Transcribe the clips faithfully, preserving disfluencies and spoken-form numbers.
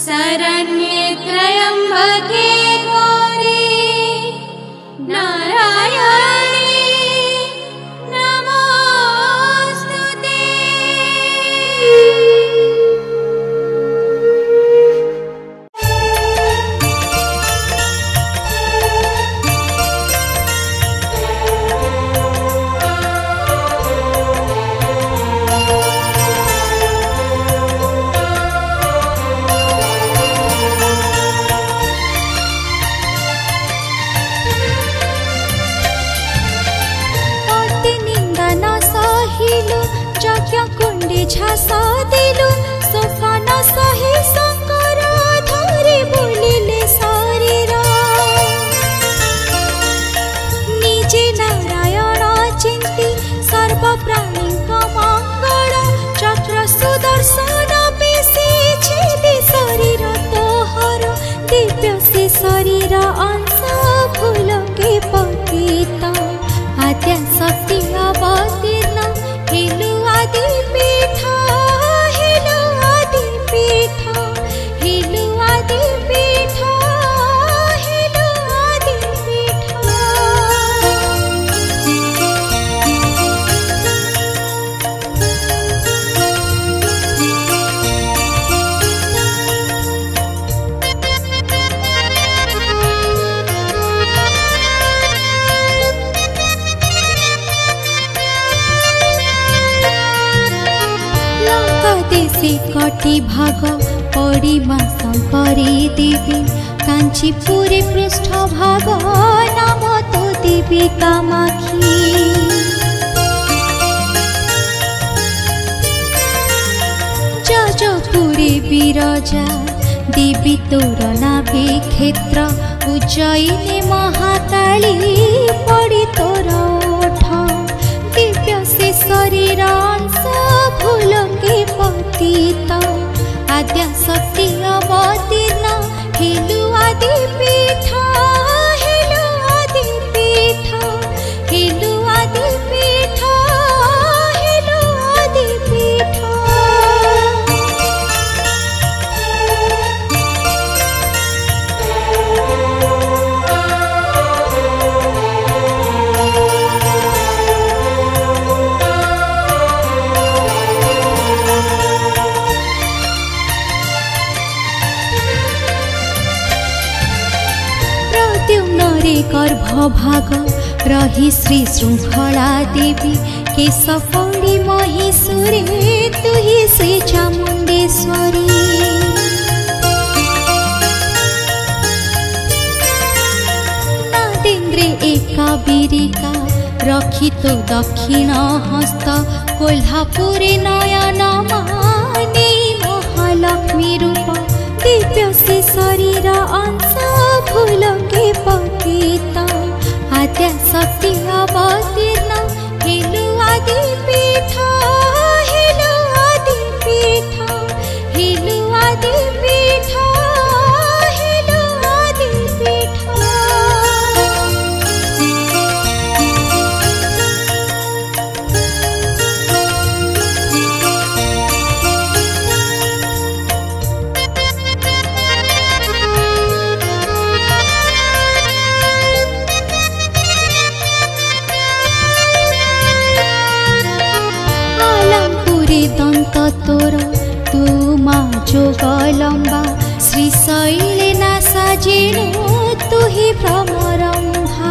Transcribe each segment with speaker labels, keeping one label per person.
Speaker 1: शरण्ये त्र्यम्बके गौरी नारायणी नमोस्तुते।
Speaker 2: झासा दिलु सोफान सही शंकर धरी बुलिले शरीर निजे नारायण चिंती सर्व प्राणी मंगल चक्र सुदर्शन पिसी छेदी शरीर तोहर दिव्य से शरीर अंश फूल के पतित आद्या शक्ति अवतीर्ण हिलु आदि पीठ हिलु आदि पीठ हिलु आदि पीठ हिलु आदि पीठ। देशी कटी भाग परिमा शंकरी देवी कांचीपुरी पृष्ठ भाग नाम तो देवी कामाक्षी जजपुरी विरजा देवी तोर नाभि क्षेत्र उज्जयिनी महाकाली पड़ी तोर ओठ दिव्य से शरीर अंश फूल के पतित आद्या शक्ति अवतीर्ण हिलु आदि पीठ हिलु आदि पीठ हिलु आदि पीठ हिलु आदि पीठ। गर्भ भाग रही श्री श्रृंखला देवी केशपौड़ी महिषुरे तुही श्री चामुंडेश्वरी नादेन्द्रे एका बीरिका रखी तो दक्षिण हस्त कोल्हापुरी नयन माने महालक्ष्मी रूप दिव्य से शरीर अंश फूल के पतित आद्या शक्ति अवतीर्ण हिलु आदि पीठ हिलु आदि पीठ हिलु आदि पीठ हिलु आदि पीठ। दंत तोर तू मा जोग लंबा श्रीशैले ना साजिणु तू ही भ्रमरंभा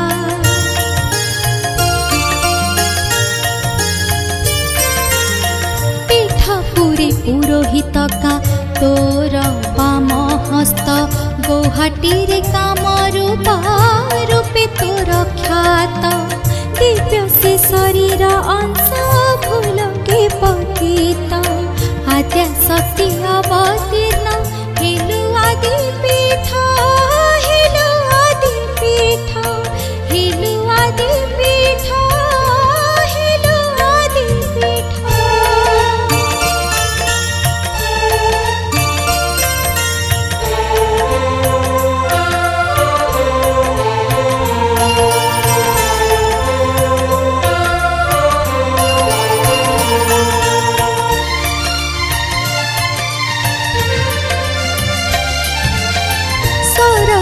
Speaker 2: पीठपुरी पुरोहित का तोर वाम हस्त गौहाटी रे काम रूपा रूपे तोर ख्यात दिव्य से शरीर अंश फूल के पतित आद्या शक्ति अवतीर्ण हिलु आदि पीठ हिलु आदि पीठ हिलु आदि पीठ हिलु आदि पीठ।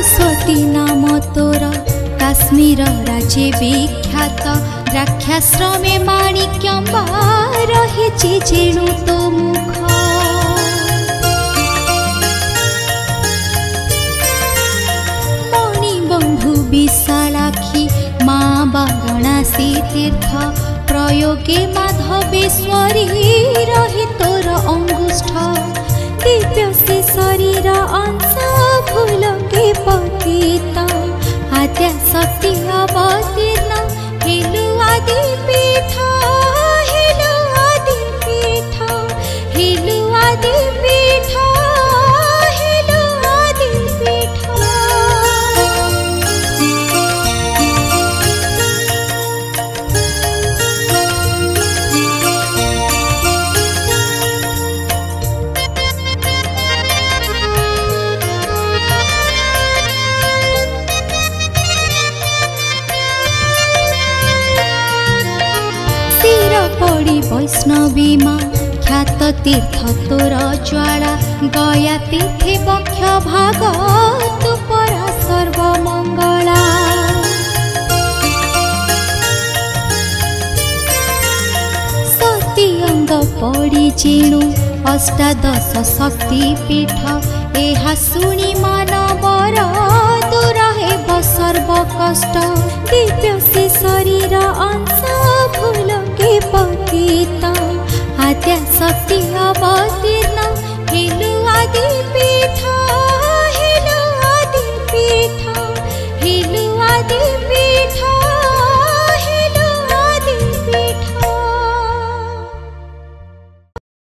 Speaker 2: सरस्वती नाम तोर काश्मीर राज्य विख्यात द्राक्षाश्रमे माणिक्यम्बा रहिछि जेणु तो मुख मणिबन्धु विशालाक्षी माँ वाराणसी तीर्थ प्रयोगे माधवेश्वरी रही तोर अंगुष्ठ दिव्य से शरीर अंश भूलके पतित आद्या शक्ति अवतीर्ण हेलु आदि पीठ हेलु आदि पीठ हेलु आदि पीठ हेलु आदि पीठ पड़ी वैष्णवी माँ ख्यात तीर्थ तोर ज्वाला गया तीर्थे बक्ष भाग तु परा सर्वमंगला सती अंग पड़ी जेणु अष्टादश शक्ति पीठ एहा शुणी मानवर दूर हेब सर्व कष्ट दिव्य से शरीर अंश भूलके पतित आद्या शक्ति अवतीर्ण हेलु आदि पीठ।